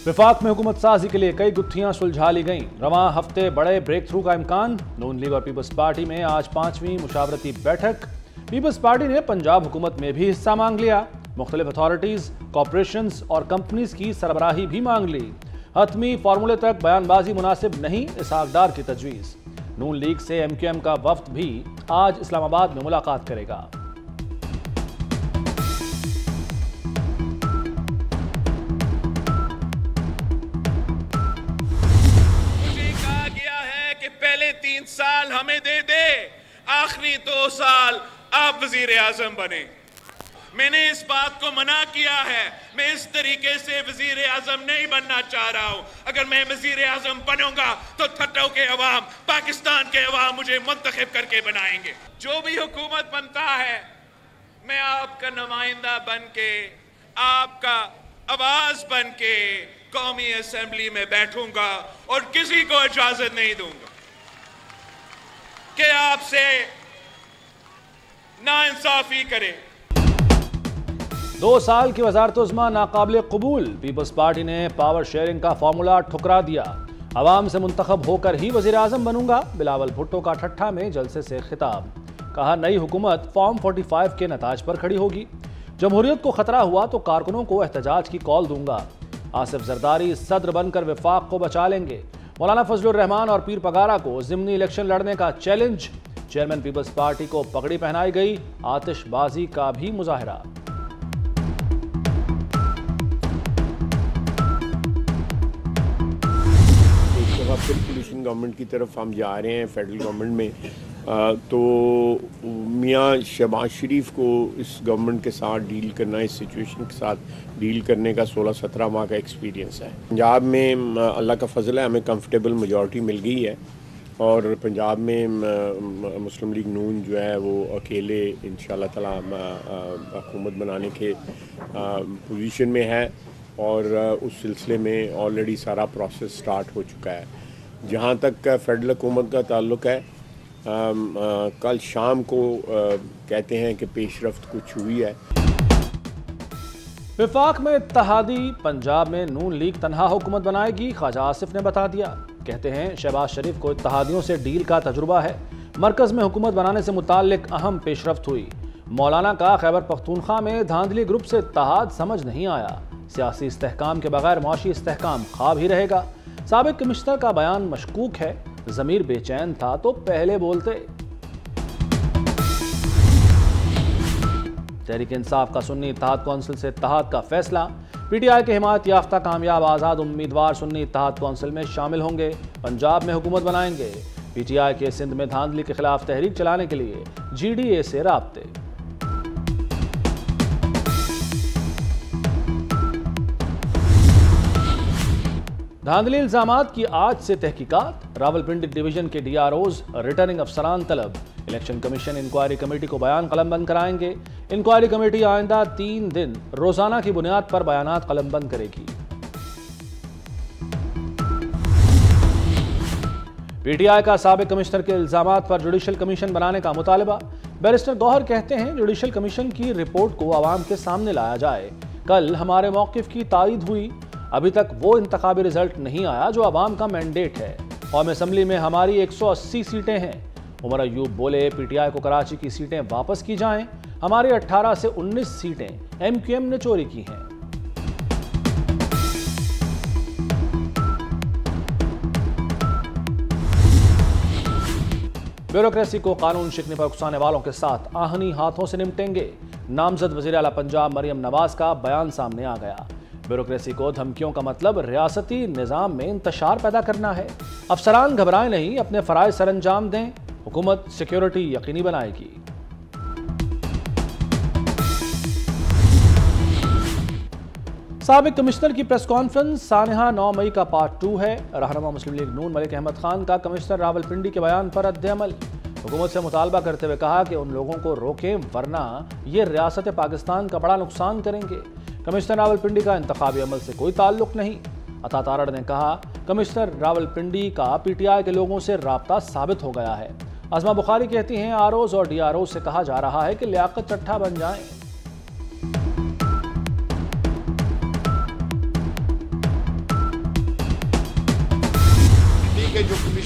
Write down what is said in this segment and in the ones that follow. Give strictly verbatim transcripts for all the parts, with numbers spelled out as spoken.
विफाक में हुकूमत साजी के लिए कई गुत्थियां सुलझा ली गईं। रवां हफ्ते बड़े ब्रेक थ्रू का इम्कान। नून लीग और पीपल्स पार्टी में आज पांचवीं मुशावरती बैठक। पीपल्स पार्टी ने पंजाब हुकूमत में भी हिस्सा मांग लिया। मुख्तलिफ अथॉरिटीज, कॉरपोरेशंस और कंपनीज की सरबराही भी मांग ली। हतमी फार्मूले तक बयानबाजी मुनासिब नहीं, इसहाक डार की तजवीज़। नून लीग से एम क्यू एम का वफ्द भी आज इस्लामाबाद में मुलाकात करेगा। तीन साल हमें दे दे, आखिरी दो साल आप वजीर आजम बने। मैंने इस बात को मना किया है, मैं इस तरीके से वजीर आजम नहीं बनना चाह रहा हूं। अगर मैं वजीर आजम बनूंगा तो ठट्टों के अवाम, पाकिस्तान के अवाम मुझे मुंतखब करके बनाएंगे। जो भी हुकूमत बनता है, मैं आपका नुमाइंदा बन के, आपका आवाज बन के कौमी असेंबली में बैठूंगा और किसी को इजाजत नहीं दूंगा कि आपसे नाइंसाफी करे। दो साल की वज़ारत-उज़्मा नाकाबिल कबूल। पीपल्स पार्टी ने पावर शेयरिंग का फार्मूला ठुकरा दिया। अवाम से मुंतखब होकर ही वज़ीर आज़म बनूंगा। बिलावल भुट्टो का ठट्ठा में जलसे से खिताब। कहा, नई हुकूमत फॉर्म पैंतालीस के नताज पर खड़ी होगी। जमहूरियत को खतरा हुआ तो कारकुनों को एहतजाज की कॉल दूंगा। आसिफ जरदारी सदर बनकर विफाक को बचा लेंगे। मौलाना फजलुर रहमान और पीर पगारा को ज़िमनी इलेक्शन लड़ने का चैलेंज। चेयरमैन पीपल्स पार्टी को पगड़ी पहनाई गई। आतिशबाजी का भी मुजाहरा। एक दफ़ा फिर पोलिशन गवर्नमेंट की तरफ हम जा रहे हैं, फेडरल गवर्नमेंट में। आ, तो मियाँ शहबाज शरीफ को इस गवर्नमेंट के साथ डील करना, इस सिचुएशन के साथ डील करने का सोलह सत्रह माह का एक्सपीरियंस है। पंजाब में अल्लाह का फजल है, हमें कंफर्टेबल मेजॉरिटी मिल गई है और पंजाब में मुस्लिम लीग नून जो है वो अकेले इंशाअल्लाह ताला हुकूमत बनाने के पोजीशन में है और उस सिलसिले में ऑलरेडी सारा प्रोसेस स्टार्ट हो चुका है। जहाँ तक फेडरल हुकूमत का ताल्लुक़ है, आ, आ, कल शाम को आ, कहते हैं कि पेशरफ्त कुछ हुई है। विफाक में इत्तेहादी। पंजाब में नून लीग तनहा हुकूमत बनाएगी, ख्वाजा आसिफ ने बता दिया। कहते हैं शहबाज शरीफ को इत्तेहादियों से डील का तजुर्बा है। मरकज में हुकूमत बनाने से मुताल्लिक अहम पेशरफ्त हुई। मौलाना का खैबर पख्तूनख्वा में धांधली ग्रुप से इत्तेहाद समझ नहीं आया। सियासी इस्तेहकाम के बगैर मौशी इस्तेहकाम ख्वाब ही रहेगा। साबिक कमिश्नर का बयान मशकूक है। ज़मीर बेचैन था तो पहले बोलते। तहरीक इंसाफ का सुन्नी इत्तेहाद कौंसिल से इत्तेहाद का फैसला। पीटीआई के हिमायत याफ्ता कामयाब आज़ाद उम्मीदवार सुन्नी इत्तेहाद कौंसिल में शामिल होंगे। पंजाब में हुकूमत बनाएंगे। पीटीआई के सिंध में धांधली के खिलाफ तहरीक चलाने के लिए जीडीए से राब्ते। धांधली इल्जामात की आज से तहकीकात। रावलपिंडी डिवीजन के डीआरओज, रिटर्निंग अफसरान तलब। इलेक्शन कमीशन इंक्वायरी कमेटी को बयान कलमबंद कराएंगे। इंक्वायरी कमेटी आइंदा तीन दिन रोजाना की बुनियाद पर बयानात कलमबंद करेगी। पीटीआई का साबिक कमिश्नर के इल्जामात पर जुडिशल कमीशन बनाने का मुतालबा। बैरिस्टर गौहर कहते हैं, जुडिशल कमीशन की रिपोर्ट को आवाम के सामने लाया जाए। कल हमारे मौकिफ की तायीद हुई। अभी तक वो इंतखाबी रिजल्ट नहीं आया जो अवाम का मैंडेट है। कौमी असम्बली में हमारी एक सौ अस्सी सीटें हैं। उमर अयूब बोले, पीटीआई को कराची की सीटें वापस की जाएं। हमारी अठारह से उन्नीस सीटें एमक्यूएम ने चोरी की हैं। ब्यूरोक्रेसी को कानून शिकने पर उकसाने वालों के साथ आहनी हाथों से निपटेंगे। नामजद वज़ीर आला पंजाब मरियम नवाज का बयान सामने आ गया। ब्यूरोक्रेसी को धमकियों का मतलब रियासती निज़ाम में इंतशार पैदा करना है। अफसरान घबराएं नहीं, अपने फ़राइज़ सरअंजाम दें। हुकूमत सिक्योरिटी यकीनी बनाएगी। साबिक कमिश्नर की प्रेस कॉन्फ्रेंस। सानहा नौ मई का पार्ट टू है। रहनुमा मुस्लिम लीग नून मलिक अहमद खान का कमिश्नर रावलपिंडी के बयान पर रद्द-ए-अमल। हुकूमत से मुतालबा करते हुए कहा कि उन लोगों को रोकें वरना ये रियासत पाकिस्तान का बड़ा नुकसान करेंगे। कमिश्नर रावलपिंडी का इंतखाबी अमल से कोई ताल्लुक नहीं। अता तारड़ ने कहा, कमिश्नर रावलपिंडी का पीटीआई के लोगों से राब्ता साबित हो गया है। अज़मा बुखारी कहती हैं, आरओज और डीआरओ से कहा जा रहा है कि लियाकत चट्ठा बन जाएं।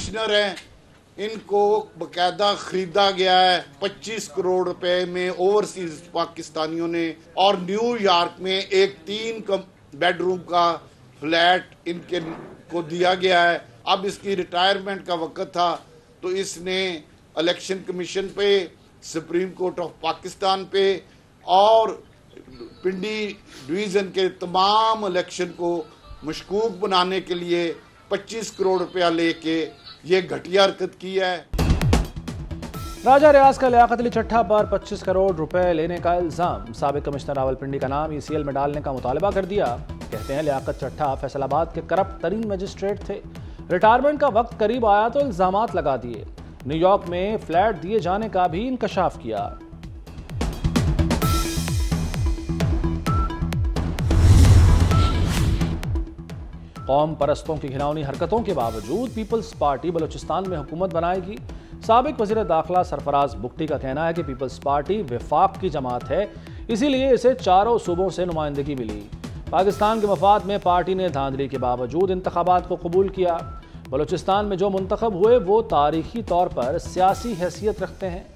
कमिश्नर हैं, इनको बकायदा ख़रीदा गया है पच्चीस करोड़ रुपए में ओवरसीज पाकिस्तानियों ने, और न्यूयॉर्क में एक तीन बेडरूम का फ्लैट इनके को दिया गया है। अब इसकी रिटायरमेंट का वक्त था तो इसने इलेक्शन कमीशन पे, सुप्रीम कोर्ट ऑफ पाकिस्तान पे और पिंडी डिवीज़न के तमाम इलेक्शन को मशकूक बनाने के लिए पच्चीस करोड़ रुपया लेके ये घटिया हरकत की है। राजा रियाज का लियाकत अली चट्ठा पर पच्चीस करोड़ रुपए लेने का इल्जाम। साबिक कमिश्नर रावलपिंडी का नाम ईसीएल में डालने का मुतालबा कर दिया। कहते हैं लियाकत चट्ठा फैसलाबाद के करप्ट तरीन मजिस्ट्रेट थे। रिटायरमेंट का वक्त करीब आया तो इल्जामात लगा दिए। न्यूयॉर्क में फ्लैट दिए जाने का भी इंकशाफ किया। कौम परस्तों की घिनौनी हरकतों के बावजूद पीपल्स पार्टी बलूचिस्तान में हुकूमत बनाएगी। साबिक वज़ीर दाखिला सरफराज बुख्ती का कहना है कि पीपल्स पार्टी विफाक की जमात है, इसीलिए इसे चारों सूबों से नुमाइंदगी मिली। पाकिस्तान के मफाद में पार्टी ने धांधली के बावजूद इंतखाबात को कबूल किया। बलूचिस्तान में जो मुंतखब हुए वो तारीखी तौर पर सियासी हैसियत रखते हैं।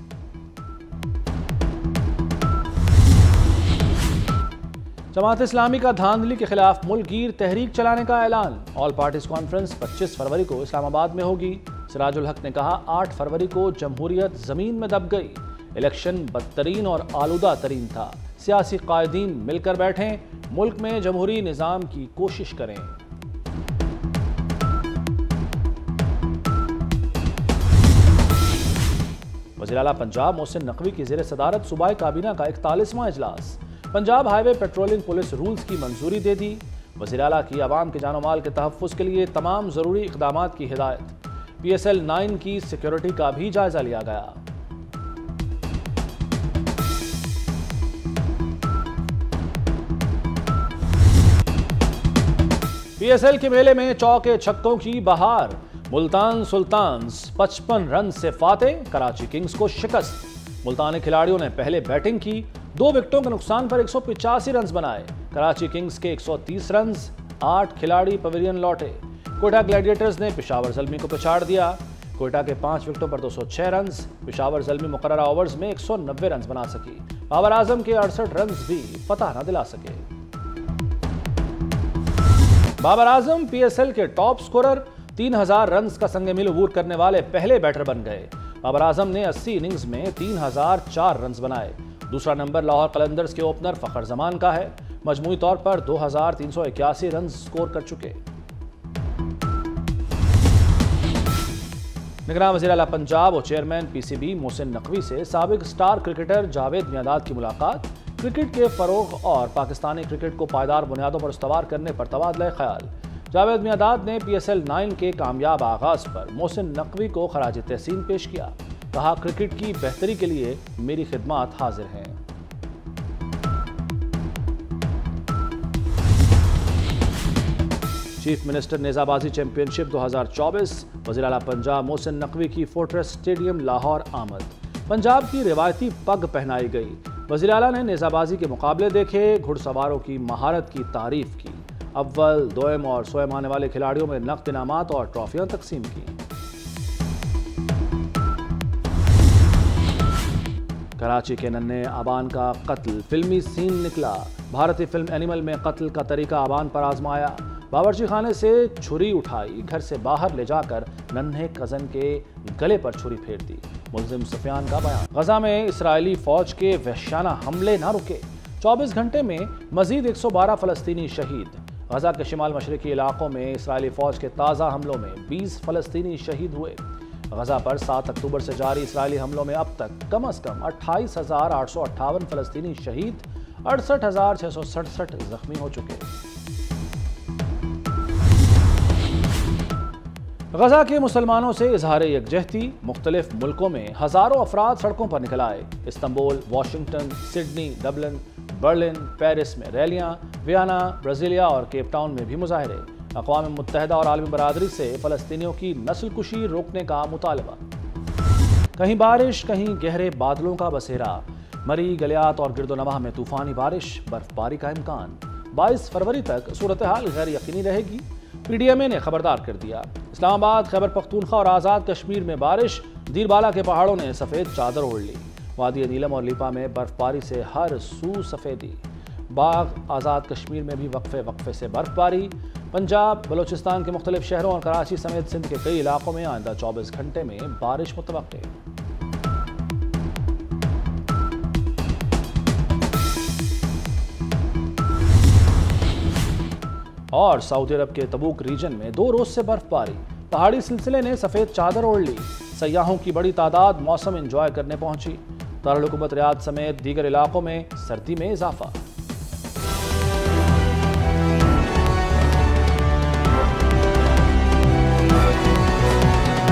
जमात इस्लामी का धांधली के खिलाफ मुल्कगीर तहरीक चलाने का ऐलान। ऑल पार्टीज कॉन्फ्रेंस पच्चीस फरवरी को इस्लामाबाद में होगी। सिराजुल हक ने कहा, आठ फरवरी को जमहूरियत जमीन में दब गई। इलेक्शन बदतरीन और आलूदा तरीन था। सियासी कायदीन मिलकर बैठें, मुल्क में जमहूरी निज़ाम की कोशिश करें। वज़ीर आला पंजाब मोहसिन नकवी की ज़ेर सदारत सूबाई काबीना का इकतालीसवां इजलास। Punjab highway patrolling police rules की मंजूरी दे दी। वज़ीर आला की आवाम के जानो माल के तहफ़्फ़ुज़ के लिए तमाम ज़रूरी इक़दामात की हिदायत। पी एस एल नाइन की सिक्योरिटी का भी जायजा लिया गया। पी एस एल के मेले में चौके छक्कों की बहार। मुल्तान सुल्तान्स पचपन रन से फाते, कराची किंग्स को शिकस्त। मुल्तानी खिलाड़ियों ने पहले बैटिंग की, दो विकेटों के नुकसान पर एक सौ पिचासी रन बनाए। कराची किंग्स के एक सौ तीस रन, आठ खिलाड़ी पवेलियन लौटे। कोयटा ग्लैडिएटर्स ने पेशावर ज़ल्मी को पछाड़ दिया। कोयटा के पांच विकेटों पर दो सौ छह रन। पेशावर ज़ल्मी मुकर्ररा ओवर्स में एक सौ नब्बे रन बना सकी। बाबर आजम के अड़सठ रन भी पता न दिला सके। Babar Azam P S L के टॉप स्कोरर, तीन हजार रन का संगे मिल अबूर करने वाले पहले बैटर बन गए। बाबर आजम ने अस्सी इनिंग्स में तीन हजार चार रन बनाए। दूसरा नंबर लाहौर कलंदर्स के ओपनर फखर जमान का है। मजमूई तौर पर दो हजार तीन सौ इक्यासी रन स्कोर कर चुके। निगरान वज़ीर आला पंजाब और chairman P C B Mohsin Naqvi से साबिक स्टार क्रिकेटर जावेद मियांदाद की मुलाकात। क्रिकेट के फरोग और पाकिस्तानी क्रिकेट को पायदार बुनियादों पर इस्तवार करने पर तबादला ख्याल। जावेद मियांदाद ने पी एस एल नाइन के कामयाब आगाज पर मोहसिन नकवी को खराज तहसीन पेश किया। कहा, क्रिकेट की बेहतरी के लिए मेरी खिदमात हाजिर हैं। चीफ मिनिस्टर नेजाबाजी चैंपियनशिप दो हज़ार चौबीस। वज़ीर आला पंजाब मोहसिन नकवी की फोर्ट्रेस स्टेडियम लाहौर आमद। पंजाब की रिवायती पग पहनाई गई। वज़ीर आला ने नेजाबाजी के मुकाबले देखे, घुड़सवारों की महारत की तारीफ की। अव्वल, दोयम और सोयम आने वाले खिलाड़ियों में नक़द इनामात और ट्रॉफियां तकसीम की। कराची के नन्हे अबान का कत्ल, फिल्मी सीन निकला। भारतीय फिल्म एनिमल में कत्ल का तरीका अबान पर आजमाया। बावर्ची खाने से छुरी उठाई, घर से बाहर ले जाकर नन्हे कजन के गले पर छुरी फेर दी। मुल्जिम सुफियान का बयान। गजा में इसराइली फौज के वहशाना हमले न रुके। चौबीस घंटे में मजीद एक सौ बारह फलस्तीनी शहीद। गजा के शिमाल मशरकी इलाकों में इसराइली फौज के ताज़ा हमलों में बीस फलस्तीनी शहीद हुए। गजा पर सात अक्टूबर से जारी इसराइली हमलों में अब तक कम अज कम अट्ठाईस हजार आठ सौ अट्ठावन फलस्तीनी शहीद, अड़सठ हजार छह सौ सड़सठ जख्मी हो चुके। गजा के मुसलमानों से इजहार यकजहती। मुख्तलिफ मुल्कों में हजारों अफराद सड़कों पर निकल आए। Istanbul, Washington, Sydney, Dublin, Berlin, Paris में रैलियां, वियना, ब्राजीलिया और केप टाउन में भी मुजाहरे। अक़वाम मुत्तहिदा और आलमी बरादरी से फ़लस्तीनियों की नस्लकुशी रोकने का मुतालबा। कहीं बारिश, कहीं गहरे बादलों का बसेरा। मरी, गलियात और गिरदोनवाह में तूफानी बारिश, बर्फबारी का इम्कान। बाईस फरवरी तक सूरत हाल गैर यकीनी रहेगी। पीडीएमए ने खबरदार कर दिया। इस्लामाबाद, खैबर पख्तूनख्वा और आज़ाद कश्मीर में बारिश, दीरबाला के पहाड़ों ने सफ़ेद चादर ओढ़ ली। वादी नीलम और लिपा में बर्फबारी से हर सू सफ़ेदी। बाग, आज़ाद कश्मीर में भी वक्फे वक्फे से बर्फबारी। पंजाब, बलोचिस्तान के मुख्तलिफ शहरों और कराची समेत सिंध के कई इलाकों में आइंदा चौबीस घंटे में बारिश मुतवक्के। और सऊदी अरब के तबूक रीजन में दो रोज से बर्फबारी, पहाड़ी सिलसिले ने सफेद चादर ओढ़ ली। सयाहों की बड़ी तादाद मौसम एंजॉय करने पहुंची। दारुल हुकूमत रियाद समेत दीगर इलाकों में सर्दी में इजाफा।